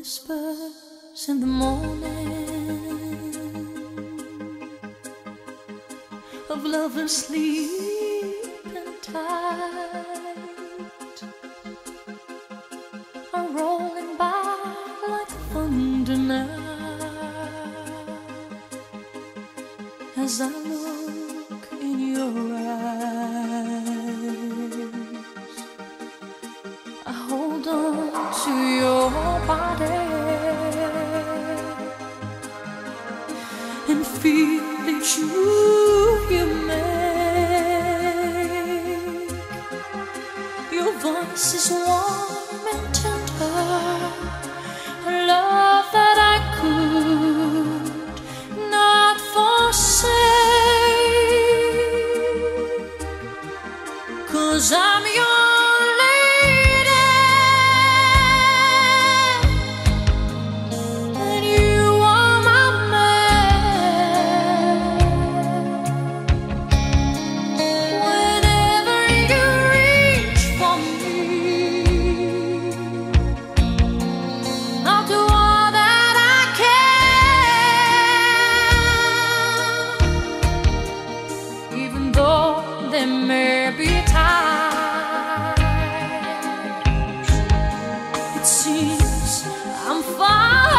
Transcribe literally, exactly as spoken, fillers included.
whispers in the morning of lovers sleeping tight are rolling by like thunder now as I look in your eyes. I hold on to your body and feel it's you you make. Your voice is warm and tender, a love that I could not forsake, 'cause I'm your there may be times it seems I'm far